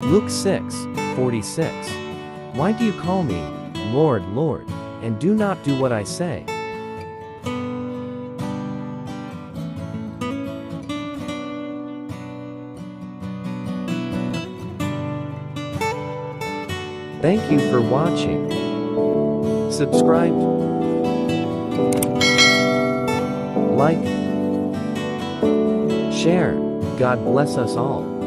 Luke 6:46. Why do you call me, Lord, Lord, and do not do what I say? Thank you for watching. Subscribe, like, share. God bless us all.